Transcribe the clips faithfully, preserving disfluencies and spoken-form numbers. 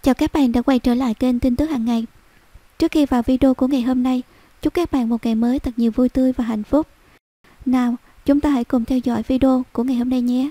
Chào các bạn đã quay trở lại kênh tin tức hàng ngày. Trước khi vào video của ngày hôm nay, chúc các bạn một ngày mới thật nhiều vui tươi và hạnh phúc. Nào, chúng ta hãy cùng theo dõi video của ngày hôm nay nhé.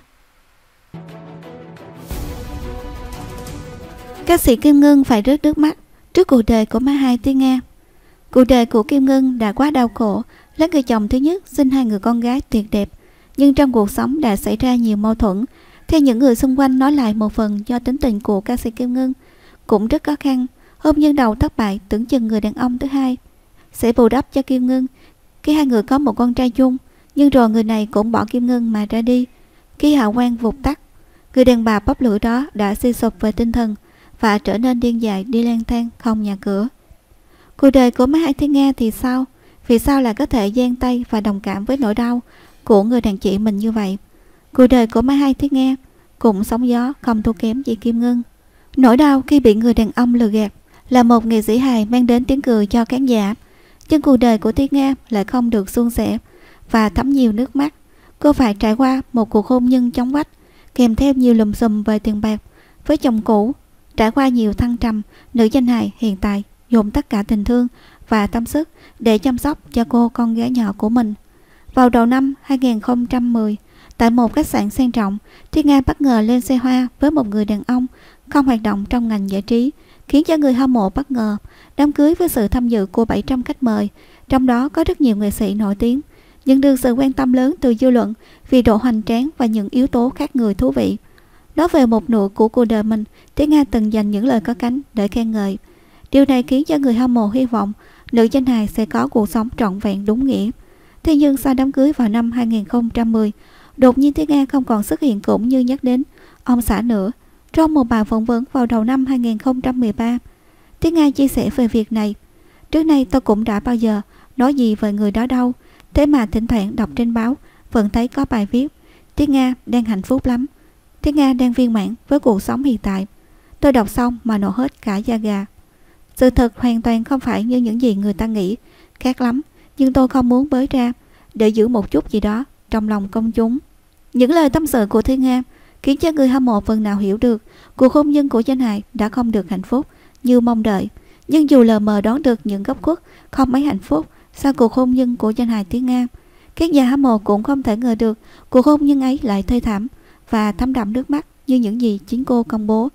Ca sĩ Kim Ngân phải rớt nước mắt trước cuộc đời của má hai tiếng Nga. Cuộc đời của Kim Ngân đã quá đau khổ, lấy người chồng thứ nhất sinh hai người con gái tuyệt đẹp, nhưng trong cuộc sống đã xảy ra nhiều mâu thuẫn. Theo những người xung quanh nói lại, một phần do tính tình của ca sĩ Kim Ngân cũng rất khó khăn. Hôn nhân đầu thất bại, tưởng chừng người đàn ông thứ hai sẽ bù đắp cho Kim Ngân khi hai người có một con trai chung, nhưng rồi người này cũng bỏ Kim Ngân mà ra đi. Khi hào quang vụt tắt, người đàn bà bốc lửa đó đã suy sụp về tinh thần và trở nên điên dại đi lang thang không nhà cửa. Cuộc đời của má hai tiếng Nga thì sao? Vì sao lại có thể giang tay và đồng cảm với nỗi đau của người đàn chị mình như vậy? Cuộc đời của má hai tiếng Nga cũng sóng gió không thua kém gì Kim Ngân. Nỗi đau khi bị người đàn ông lừa gạt là một nghệ sĩ hài mang đến tiếng cười cho khán giả, nhưng cuộc đời của Tiếng Nga lại không được suôn sẻ và thấm nhiều nước mắt. Cô phải trải qua một cuộc hôn nhân chóng vánh, kèm theo nhiều lùm xùm về tiền bạc với chồng cũ. Trải qua nhiều thăng trầm, nữ danh hài hiện tại dồn tất cả tình thương và tâm sức để chăm sóc cho cô con gái nhỏ của mình. Vào đầu năm hai nghìn không trăm mười, tại một khách sạn sang trọng, Tiếng Nga bất ngờ lên xe hoa với một người đàn ông không hoạt động trong ngành giải trí, khiến cho người hâm mộ bất ngờ. Đám cưới với sự tham dự của bảy trăm khách mời, trong đó có rất nhiều nghệ sĩ nổi tiếng, nhận được sự quan tâm lớn từ dư luận vì độ hoành tráng và những yếu tố khác người thú vị. Nói về một nửa của cuộc đời mình, Tiếng Nga từng dành những lời có cánh để khen ngợi. Điều này khiến cho người hâm mộ hy vọng nữ danh hài sẽ có cuộc sống trọn vẹn đúng nghĩa. Thế nhưng sau đám cưới vào năm hai nghìn không trăm mười, đột nhiên Tiếng Nga không còn xuất hiện cũng như nhắc đến ông xã nữa. Trong một bài phỏng vấn vào đầu năm hai nghìn không trăm mười ba, Tiếng Nga chia sẻ về việc này. Trước nay tôi cũng đã bao giờ nói gì về người đó đâu, thế mà thỉnh thoảng đọc trên báo vẫn thấy có bài viết Tiếng Nga đang hạnh phúc lắm, Tiếng Nga đang viên mãn với cuộc sống hiện tại. Tôi đọc xong mà nổ hết cả da gà. Sự thật hoàn toàn không phải như những gì người ta nghĩ, khác lắm, nhưng tôi không muốn bới ra để giữ một chút gì đó trong lòng công chúng. Những lời tâm sự của Tiếng Nga khiến cho người hâm mộ phần nào hiểu được cuộc hôn nhân của danh hài đã không được hạnh phúc như mong đợi. Nhưng dù lờ mờ đoán được những góc khuất không mấy hạnh phúc sau cuộc hôn nhân của danh hài Tiếng Nga, các nhà hâm mộ cũng không thể ngờ được cuộc hôn nhân ấy lại thê thảm và thấm đẫm nước mắt như những gì chính cô công bố.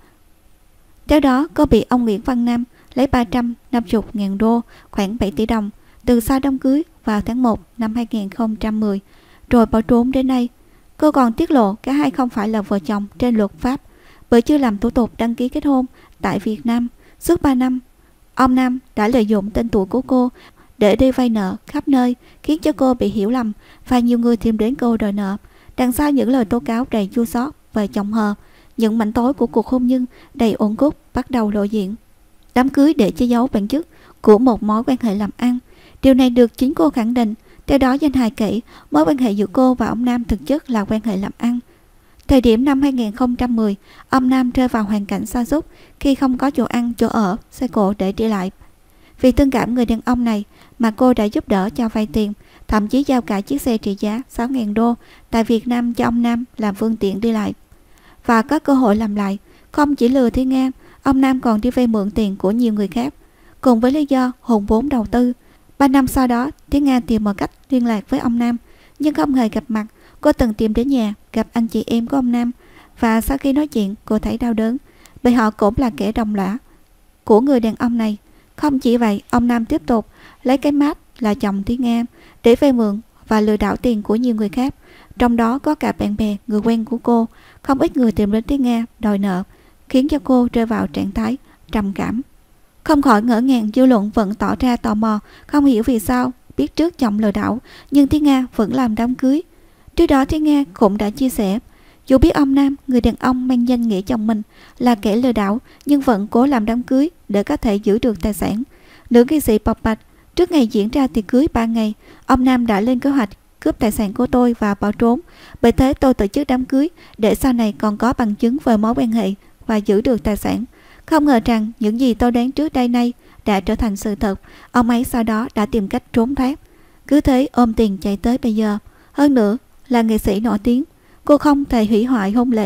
Theo đó, cô bị ông Nguyễn Văn Nam lấy ba trăm năm mươi ngàn đô, khoảng bảy tỷ đồng, từ sau đám cưới vào tháng một năm hai nghìn không trăm mười, rồi bỏ trốn đến nay. Cô còn tiết lộ cả hai không phải là vợ chồng trên luật pháp, bởi chưa làm thủ tục đăng ký kết hôn tại Việt Nam. Suốt ba năm, ông Nam đã lợi dụng tên tuổi của cô để đi vay nợ khắp nơi, khiến cho cô bị hiểu lầm và nhiều người tìm đến cô đòi nợ. Đằng sau những lời tố cáo đầy chua xót về chồng hờ, những mảnh tối của cuộc hôn nhân đầy uẩn khúc bắt đầu lộ diện. Đám cưới để che giấu bản chất của một mối quan hệ làm ăn. Điều này được chính cô khẳng định. Theo đó, danh hài kể mối quan hệ giữa cô và ông Nam thực chất là quan hệ làm ăn. Thời điểm năm hai nghìn không trăm mười, ông Nam rơi vào hoàn cảnh sa sút khi không có chỗ ăn, chỗ ở, xe cộ để đi lại. Vì thương cảm người đàn ông này mà cô đã giúp đỡ cho vay tiền, thậm chí giao cả chiếc xe trị giá sáu nghìn đô tại Việt Nam cho ông Nam làm phương tiện đi lại. Và có cơ hội làm lại, không chỉ lừa Tiếng Nga, ông Nam còn đi vay mượn tiền của nhiều người khác, cùng với lý do hùn vốn đầu tư. Ba năm sau đó, Tiếng Nga tìm mọi cách liên lạc với ông Nam, nhưng không hề gặp mặt. Cô từng tìm đến nhà gặp anh chị em của ông Nam, và sau khi nói chuyện, cô thấy đau đớn, bởi họ cũng là kẻ đồng lõa của người đàn ông này. Không chỉ vậy, ông Nam tiếp tục lấy cái mát là chồng Tiếng Nga để vay mượn và lừa đảo tiền của nhiều người khác, trong đó có cả bạn bè, người quen của cô. Không ít người tìm đến Tiếng Nga đòi nợ, khiến cho cô rơi vào trạng thái trầm cảm. Không khỏi ngỡ ngàng, dư luận vẫn tỏ ra tò mò, không hiểu vì sao biết trước chồng lừa đảo nhưng Tiếng Nga vẫn làm đám cưới. Trước đó, Tiếng Nga cũng đã chia sẻ, dù biết ông Nam, người đàn ông mang danh nghĩa chồng mình, là kẻ lừa đảo, nhưng vẫn cố làm đám cưới để có thể giữ được tài sản. Nữ nghệ sĩ bộc bạch, trước ngày diễn ra tiệc cưới ba ngày, ông Nam đã lên kế hoạch cướp tài sản của tôi và bỏ trốn. Bởi thế tôi tổ chức đám cưới để sau này còn có bằng chứng về mối quan hệ và giữ được tài sản. Không ngờ rằng những gì tôi đoán trước đây nay đã trở thành sự thật. Ông ấy sau đó đã tìm cách trốn thoát, cứ thế ôm tiền chạy tới bây giờ. Hơn nữa là nghệ sĩ nổi tiếng, cô không thể hủy hoại hôn lễ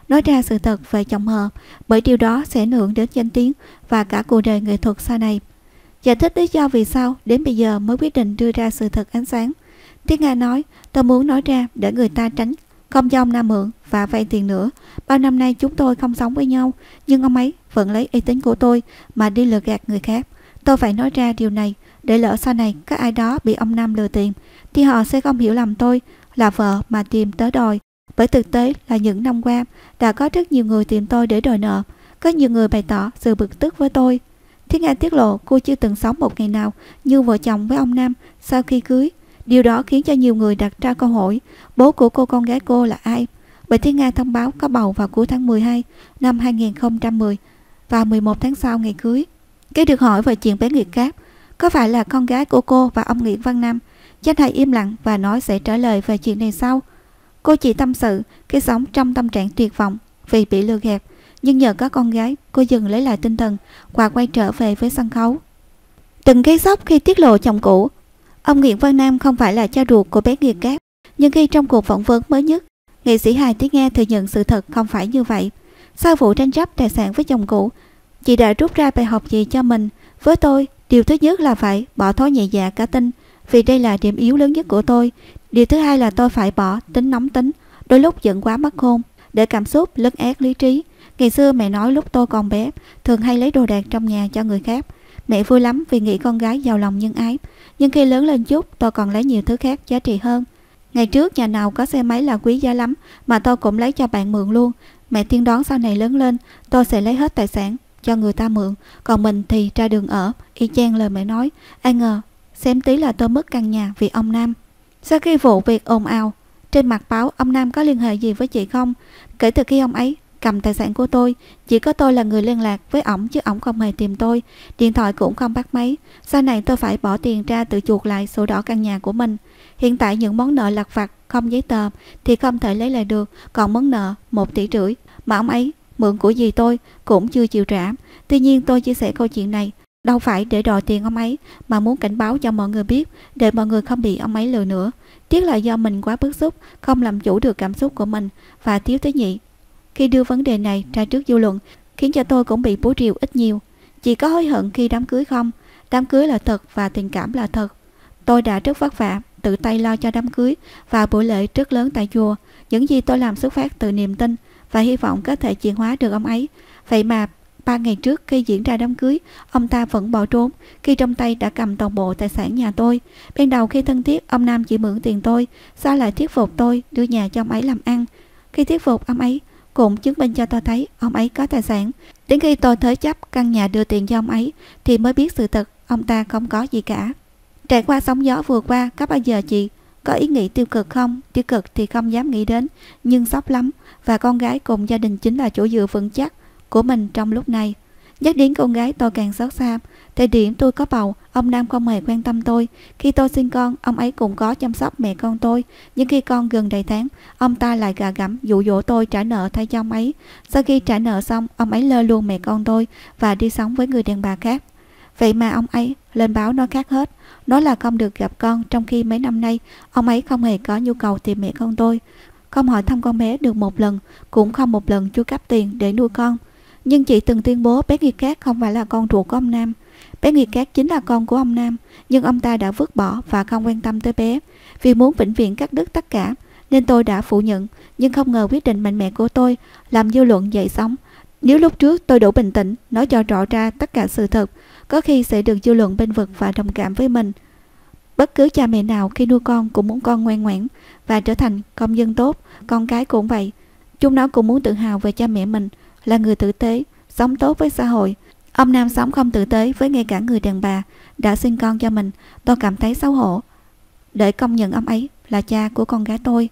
nói ra sự thật về chồng họ, bởi điều đó sẽ ảnh hưởng đến danh tiếng và cả cuộc đời nghệ thuật sau này. Giải thích lý do vì sao đến bây giờ mới quyết định đưa ra sự thật ánh sáng. Tiết Nga nói, tôi muốn nói ra để người ta tránh không cho ông Nam mượn và vay tiền nữa. Bao năm nay chúng tôi không sống với nhau, nhưng ông ấy vẫn lấy uy tín của tôi mà đi lừa gạt người khác. Tôi phải nói ra điều này để lỡ sau này có ai đó bị ông Nam lừa tiền thì họ sẽ không hiểu lầm tôi là vợ mà tìm tới đòi. Bởi thực tế là những năm qua đã có rất nhiều người tìm tôi để đòi nợ. Có nhiều người bày tỏ sự bực tức với tôi. Thiết Nga tiết lộ cô chưa từng sống một ngày nào như vợ chồng với ông Nam sau khi cưới. Điều đó khiến cho nhiều người đặt ra câu hỏi bố của cô con gái cô là ai. Bởi Thiết Nga thông báo có bầu vào cuối tháng mười hai năm hai nghìn không trăm mười và mười một tháng sau ngày cưới. Khi được hỏi về chuyện bé Nguyệt Cát có phải là con gái của cô và ông Nguyễn Văn Nam, Danh Hài im lặng và nói sẽ trả lời về chuyện này sau. Cô chỉ tâm sự khi sống trong tâm trạng tuyệt vọng vì bị lừa gạt, nhưng nhờ có con gái cô dần lấy lại tinh thần và quay trở về với sân khấu. Từng gây sốc khi tiết lộ chồng cũ. Ông Nguyễn Văn Nam không phải là cha ruột của bé Nguyệt Cát, nhưng khi trong cuộc phỏng vấn mới nhất, nghệ sĩ hài Tiết Nga thừa nhận sự thật không phải như vậy. Sau vụ tranh chấp tài sản với chồng cũ, chị đã rút ra bài học gì cho mình? Với tôi, điều thứ nhất là phải bỏ thói nhẹ dạ cả tin, vì đây là điểm yếu lớn nhất của tôi. Điều thứ hai là tôi phải bỏ tính nóng tính, đôi lúc giận quá mất khôn, để cảm xúc lấn át lý trí. Ngày xưa mẹ nói lúc tôi còn bé, thường hay lấy đồ đạc trong nhà cho người khác. Mẹ vui lắm vì nghĩ con gái giàu lòng nhân ái. Nhưng khi lớn lên chút, tôi còn lấy nhiều thứ khác giá trị hơn. Ngày trước nhà nào có xe máy là quý giá lắm, mà tôi cũng lấy cho bạn mượn luôn. Mẹ tiên đoán sau này lớn lên, tôi sẽ lấy hết tài sản cho người ta mượn, còn mình thì ra đường ở, y chang lời mẹ nói. Ai ngờ, xém tí là tôi mất căn nhà vì ông Nam. Sau khi vụ việc ồn ào trên mặt báo ông Nam có liên hệ gì với chị không? Kể từ khi ông ấy cầm tài sản của tôi, chỉ có tôi là người liên lạc với ổng chứ ổng không hề tìm tôi, điện thoại cũng không bắt máy. Sau này tôi phải bỏ tiền ra tự chuộc lại sổ đỏ căn nhà của mình. Hiện tại những món nợ lặt vặt không giấy tờ thì không thể lấy lại được, còn món nợ một tỷ rưỡi mà ông ấy mượn của dì tôi cũng chưa chịu trả. Tuy nhiên tôi chia sẻ câu chuyện này đâu phải để đòi tiền ông ấy, mà muốn cảnh báo cho mọi người biết để mọi người không bị ông ấy lừa nữa. Tiếc là do mình quá bức xúc, không làm chủ được cảm xúc của mình và thiếu tế nhị khi đưa vấn đề này ra trước dư luận, khiến cho tôi cũng bị bố rìu ít nhiều. Chị có hối hận khi đám cưới không? Đám cưới là thật và tình cảm là thật. Tôi đã rất vất vả tự tay lo cho đám cưới và buổi lễ rất lớn tại chùa. Những gì tôi làm xuất phát từ niềm tin và hy vọng có thể chuyển hóa được ông ấy. Vậy mà ba ngày trước khi diễn ra đám cưới, ông ta vẫn bỏ trốn khi trong tay đã cầm toàn bộ tài sản nhà tôi. Ban đầu khi thân thiết, ông Nam chỉ mượn tiền tôi, sao lại thuyết phục tôi đưa nhà cho ông ấy làm ăn. Khi thuyết phục ông ấy cũng chứng minh cho tôi thấy ông ấy có tài sản. Đến khi tôi thế chấp căn nhà đưa tiền cho ông ấy thì mới biết sự thật ông ta không có gì cả. Trải qua sóng gió vừa qua, có bao giờ chị có ý nghĩ tiêu cực không? Tiêu cực thì không dám nghĩ đến, nhưng sốc lắm. Và con gái cùng gia đình chính là chỗ dựa vững chắc của mình trong lúc này. Nhắc đến con gái tôi càng xót xa. Thời điểm tôi có bầu, ông Nam không hề quan tâm tôi. Khi tôi sinh con, ông ấy cũng có chăm sóc mẹ con tôi. Nhưng khi con gần đầy tháng, ông ta lại gạ gẫm dụ dỗ tôi trả nợ thay cho ông ấy. Sau khi trả nợ xong, ông ấy lơ luôn mẹ con tôi và đi sống với người đàn bà khác. Vậy mà ông ấy lên báo nói khác hết, nói là không được gặp con, trong khi mấy năm nay ông ấy không hề có nhu cầu tìm mẹ con tôi, không hỏi thăm con bé được một lần, cũng không một lần chu cấp tiền để nuôi con. Nhưng chị từng tuyên bố bé Nguyệt Cát không phải là con ruột của ông Nam. Bé Nguyệt Cát chính là con của ông Nam, nhưng ông ta đã vứt bỏ và không quan tâm tới bé. Vì muốn vĩnh viễn cắt đứt tất cả nên tôi đã phủ nhận, nhưng không ngờ quyết định mạnh mẽ của tôi làm dư luận dậy sóng. Nếu lúc trước tôi đủ bình tĩnh nói cho rõ ra tất cả sự thật, có khi sẽ được dư luận bênh vực và đồng cảm với mình. Bất cứ cha mẹ nào khi nuôi con cũng muốn con ngoan ngoãn và trở thành công dân tốt. Con cái cũng vậy, chúng nó cũng muốn tự hào về cha mẹ mình là người tử tế, sống tốt với xã hội. Ông Nam sống không tử tế với ngay cả người đàn bà đã sinh con cho mình. Tôi cảm thấy xấu hổ để công nhận ông ấy là cha của con gái tôi.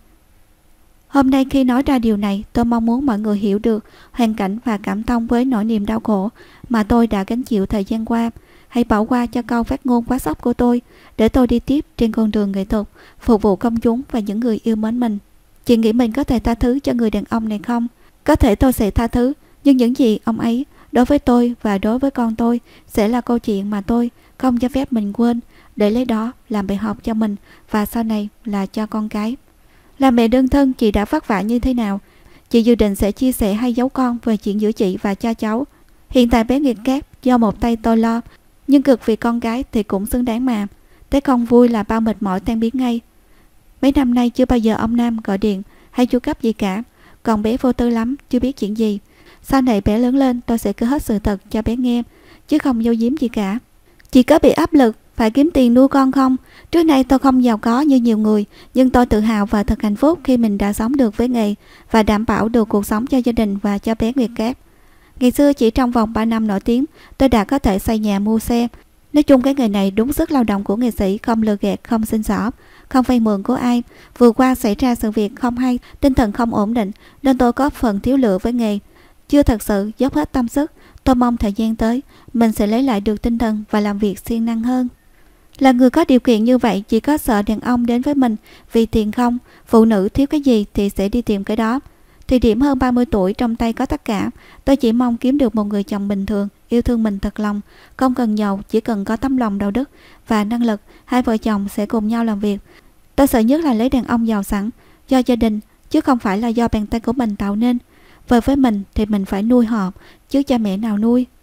Hôm nay khi nói ra điều này, tôi mong muốn mọi người hiểu được hoàn cảnh và cảm thông với nỗi niềm đau khổ mà tôi đã gánh chịu thời gian qua. Hãy bỏ qua cho câu phát ngôn quá sốc của tôi để tôi đi tiếp trên con đường nghệ thuật, phục vụ công chúng và những người yêu mến mình. Chị nghĩ mình có thể tha thứ cho người đàn ông này không? Có thể tôi sẽ tha thứ, nhưng những gì ông ấy đối với tôi và đối với con tôi sẽ là câu chuyện mà tôi không cho phép mình quên, để lấy đó làm bài học cho mình và sau này là cho con cái. Là mẹ đơn thân, chị đã vất vả như thế nào? Chị dự định sẽ chia sẻ hai dấu con về chuyện giữa chị và cha cháu. Hiện tại bé Nguyệt Cát do một tay tôi lo, nhưng cực vì con gái thì cũng xứng đáng mà. Thấy con vui là bao mệt mỏi tan biến ngay. Mấy năm nay chưa bao giờ ông Nam gọi điện hay chu cấp gì cả. Còn bé vô tư lắm, chưa biết chuyện gì. Sau này bé lớn lên tôi sẽ cứ hết sự thật cho bé nghe, chứ không giấu giếm gì cả. Chị có bị áp lực phải kiếm tiền nuôi con không? Trước nay tôi không giàu có như nhiều người, nhưng tôi tự hào và thật hạnh phúc khi mình đã sống được với nghề và đảm bảo được cuộc sống cho gia đình và cho bé Nguyệt Cát. Ngày xưa chỉ trong vòng ba năm nổi tiếng, tôi đã có thể xây nhà mua xe. Nói chung cái nghề này đúng sức lao động của nghệ sĩ, không lừa gạt, không xin xỏ, không vay mượn của ai. Vừa qua xảy ra sự việc không hay, tinh thần không ổn định nên tôi có phần thiếu lựa với nghề, chưa thật sự dốc hết tâm sức. Tôi mong thời gian tới mình sẽ lấy lại được tinh thần và làm việc siêng năng hơn. Là người có điều kiện như vậy, chỉ có sợ đàn ông đến với mình vì tiền không? Phụ nữ thiếu cái gì thì sẽ đi tìm cái đó. Thì điểm hơn ba mươi tuổi trong tay có tất cả. Tôi chỉ mong kiếm được một người chồng bình thường, yêu thương mình thật lòng, không cần giàu, chỉ cần có tấm lòng đạo đức và năng lực, hai vợ chồng sẽ cùng nhau làm việc. Tôi sợ nhất là lấy đàn ông giàu sẵn do gia đình, chứ không phải là do bàn tay của mình tạo nên. Về với mình thì mình phải nuôi họ, chứ cha mẹ nào nuôi.